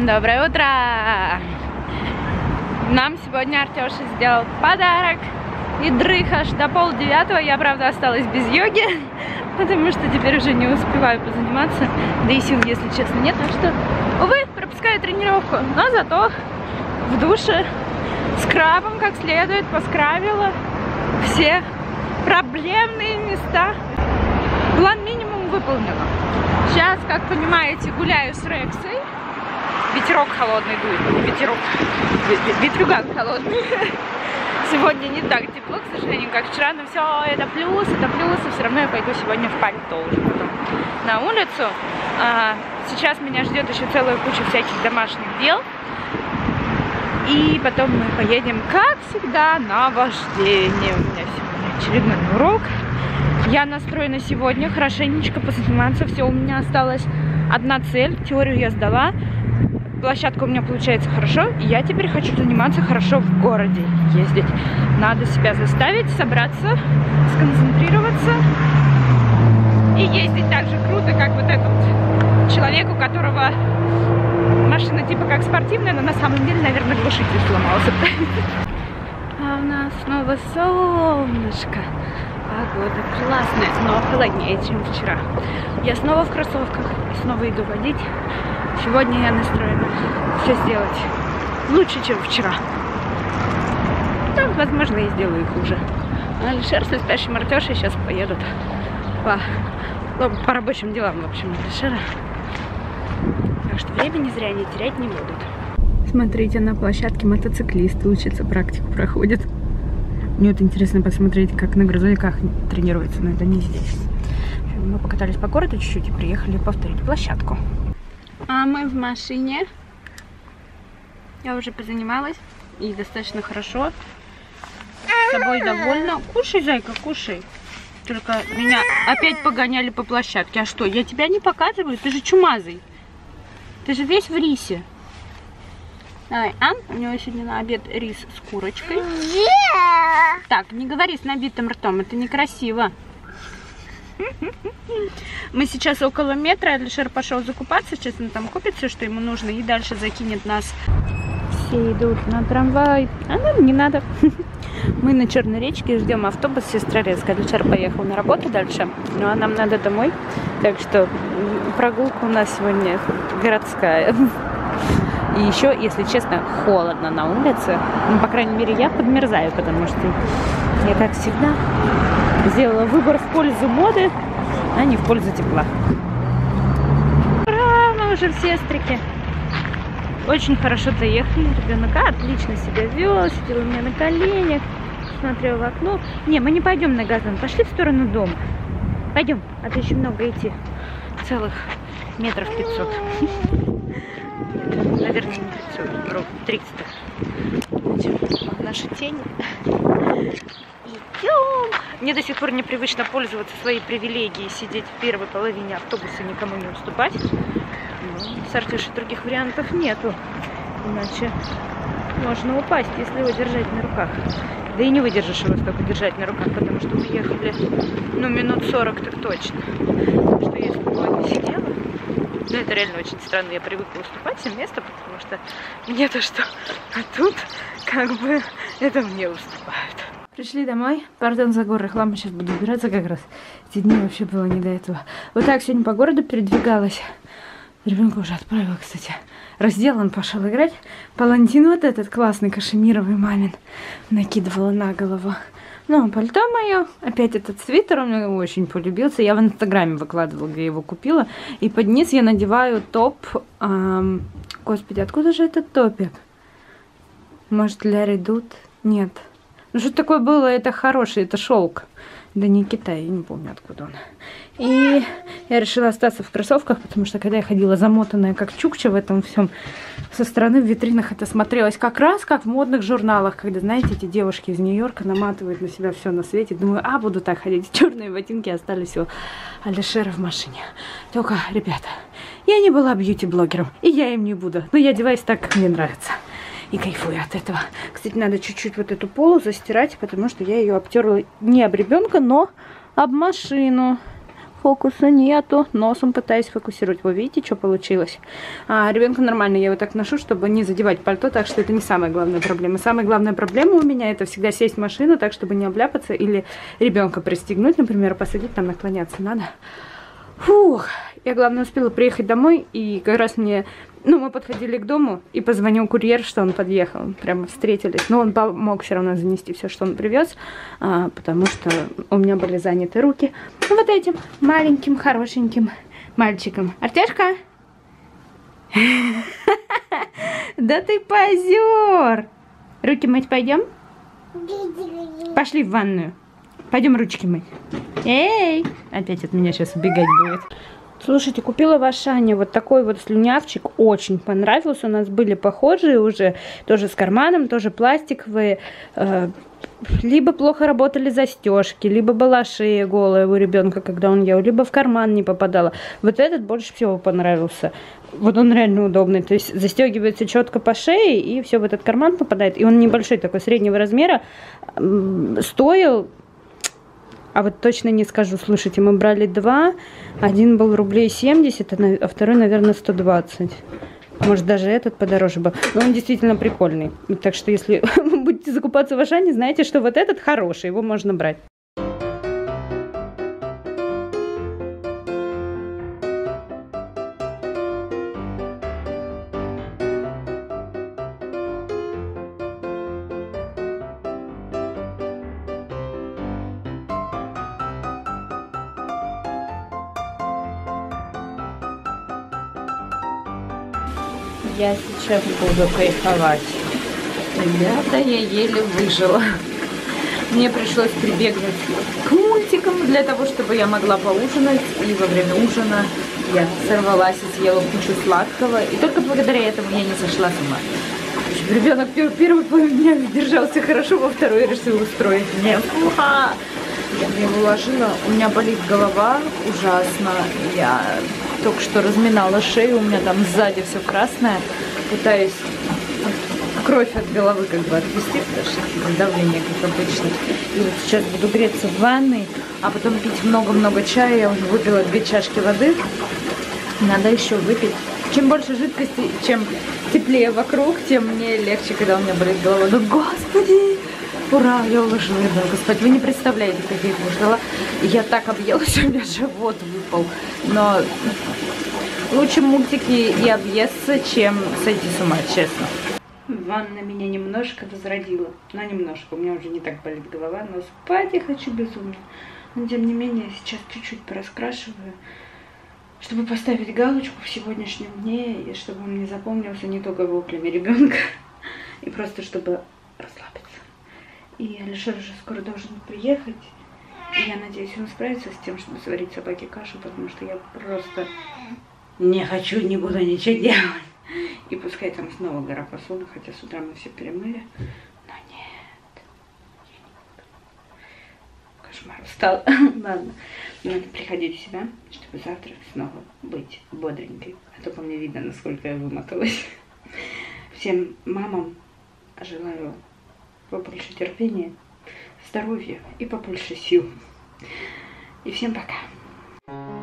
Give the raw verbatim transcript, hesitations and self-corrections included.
Доброе утро! Нам сегодня Артёша сделал подарок и дрых аж до полдевятого. Я, правда, осталась без йоги, потому что теперь уже не успеваю позаниматься. Да и сил, если честно, нет. Так что, увы, пропускаю тренировку. Но зато в душе с крабом как следует поскрабила все проблемные места. План минимум выполнила. Сейчас, как понимаете, гуляю с Рексой. Ветерок холодный дует. Ветерок. Ветрюган холодный. Сегодня не так тепло, к сожалению, как вчера. Но все это плюс, это плюс. И все равно я пойду сегодня в пальто уже потом на улицу. А, сейчас меня ждет еще целая куча всяких домашних дел. И потом мы поедем, как всегда, на вождение. У меня сегодня очередной урок. Я настроена сегодня хорошенечко позаниматься. Все, у меня осталась одна цель. Теорию я сдала. Площадка у меня получается хорошо. И я теперь хочу заниматься хорошо в городе. Ездить. Надо себя заставить, собраться, сконцентрироваться. И ездить так же круто, как вот этот человек, у которого машина типа как спортивная, но на самом деле, наверное, глушитель сломался. А у нас снова солнышко. Погода классная, но холоднее, чем вчера. Я снова в кроссовках и снова иду водить. Сегодня я настроена все сделать лучше, чем вчера. Да, возможно, и сделаю хуже. Алишер со спящим Артёшей сейчас поедут по, по рабочим делам, в общем, Алишера. Так что времени зря не терять не будут. Смотрите, на площадке мотоциклисты учатся, практику проходят. Мне вот интересно посмотреть, как на грузовиках тренируются, но это не здесь. Мы покатались по городу чуть-чуть и приехали повторить площадку. А мы в машине. Я уже позанималась и достаточно хорошо. С собой довольна. Кушай, зайка, кушай. Только меня опять погоняли по площадке. А что, я тебя не показываю? Ты же чумазый. Ты же весь в рисе. Давай, а? У него сегодня на обед рис с курочкой. Yeah. Так, не говори с набитым ртом, это некрасиво. Мы сейчас около метра. Алишер пошел закупаться. Сейчас он там купит все, что ему нужно, и дальше закинет нас. Все идут на трамвай. А нам не надо. Мы на Черной речке ждем автобус Сестрорецк. Алишер поехал на работу дальше. Ну а нам надо домой. Так что прогулка у нас сегодня городская. И еще, если честно, холодно на улице. Ну, по крайней мере, я подмерзаю, потому что я, как всегда, сделала выбор в пользу моды, а не в пользу тепла. Ура! Мы уже в Сестрике. Очень хорошо доехали. Ребенок отлично себя вел, сидел у меня на коленях, смотрел в окно. Не, мы не пойдем на газон, пошли в сторону дома. Пойдем, а то еще много идти. Целых метров пятьсот. Наверное, не тридцать, ровно триста. Идем. Наша тень. Идем. Мне до сих пор непривычно пользоваться своей привилегией, сидеть в первой половине автобуса, никому не уступать. Но с Артюшей других вариантов нету. Иначе можно упасть, если его держать на руках. Да и не выдержишь его столько держать на руках, потому что мы ехали, ну, минут сорок так точно. Так что если бы он не сидела, ну, это реально очень странно. Я привыкла уступать всем место, потому что мне то что, а тут как бы это мне уступают. Пришли домой. Пардон за горы хлама, сейчас буду убираться как раз. Эти дни вообще было не до этого. Вот так сегодня по городу передвигалась. Ребенка уже отправила, кстати. Разделан, пошел играть. Палантин вот этот классный, кашемировый, мамин, накидывала на голову. Ну, пальто мое. Опять этот свитер, он мне очень полюбился. Я в инстаграме выкладывала, где я его купила. И под низ я надеваю топ. Эм... Господи, откуда же этот топик? Может, Ля Редут? Нет. Ну, что такое было? Это хороший, это шелк. Да не Китай, я не помню, откуда он. И я решила остаться в кроссовках, потому что когда я ходила замотанная как чукча в этом всем, со стороны в витринах это смотрелось как раз как в модных журналах, когда, знаете, эти девушки из Нью-Йорка наматывают на себя все на свете. Думаю, а, буду так ходить. Черные ботинки остались у Алишера в машине. Только, ребята, я не была бьюти-блогером, и я им не буду. Но я одеваюсь так, как мне нравится. И кайфую от этого. Кстати, надо чуть-чуть вот эту полу застирать, потому что я ее обтерла не об ребенка, но об машину. фокуса нету. Носом пытаюсь фокусировать. Вы видите, что получилось? А, ребенка нормально, я его так ношу, чтобы не задевать пальто, так что это не самая главная проблема. Самая главная проблема у меня это всегда сесть в машину, так чтобы не обляпаться, или ребенка пристегнуть, например, посадить, там наклоняться надо. Фух, я, главное, успела приехать домой, и как раз мне... Ну, мы подходили к дому, и позвонил курьер, что он подъехал. Прямо встретились. Но он помог все равно занести все, что он привез, а, потому что у меня были заняты руки вот этим маленьким, хорошеньким мальчиком. Артешка? Да ты позер! Руки мыть пойдем? Пошли в ванную. Пойдем ручки мыть. Эй! Опять от меня сейчас убегать будет. Слушайте, купила в Ашане вот такой вот слюнявчик. Очень понравился. У нас были похожие уже. Тоже с карманом, тоже пластиковые. Либо плохо работали застежки, либо была шея голая у ребенка, когда он ел, либо в карман не попадала. Вот этот больше всего понравился. Вот он реально удобный. То есть застегивается четко по шее, и все в этот карман попадает. И он небольшой, такой среднего размера. Стоил... А вот точно не скажу. Слушайте, мы брали два. Один был рублей семьдесят, а второй, наверное, сто двадцать. Может, даже этот подороже был. Но он действительно прикольный. Так что, если вы будете закупаться в Ашане, знаете, что вот этот хороший. Его можно брать. Я сейчас буду кайфовать. Ребята, я еле выжила. Мне пришлось прибегнуть к мультикам для того, чтобы я могла поужинать. И во время ужина я сорвалась и съела кучу сладкого. И только благодаря этому я не сошла с ума. Ребенок первый полдня держался хорошо, во второй решил устроить мне. Я его уложила, у меня болит голова ужасно. Я только что разминала шею, у меня там сзади все красное. Пытаюсь кровь от головы как бы отвести, потому что давление как обычно. И вот сейчас буду греться в ванной, а потом пить много-много чая. Я уже выпила две чашки воды. Надо еще выпить. Чем больше жидкости, чем теплее вокруг, тем мне легче, когда у меня болит голова. Ну, господи! Ура, я уложила ребенка спать. Вы не представляете, как я его ждала. Я так объелась, у меня живот выпал. Но лучше мультики и объесться, чем сойти с ума, честно. Ванна меня немножко возродила. Но немножко. У меня уже не так болит голова, но спать я хочу безумно. Но тем не менее, сейчас чуть-чуть пораскрашиваю, чтобы поставить галочку в сегодняшнем дне, и чтобы он не запомнился не только воплями ребенка, и просто чтобы расслабиться. И Алишер уже скоро должен приехать. И я надеюсь, он справится с тем, чтобы сварить собаке кашу, потому что я просто не хочу, не буду ничего делать. И пускай там снова гора посуды, хотя с утра мы все перемыли. Но нет. Кошмар, устал. Ладно, надо приходить в себя, чтобы завтра снова быть бодренькой. А то по мне видно, насколько я вымоталась. Всем мамам желаю побольше терпения, здоровья и побольше сил. И всем пока.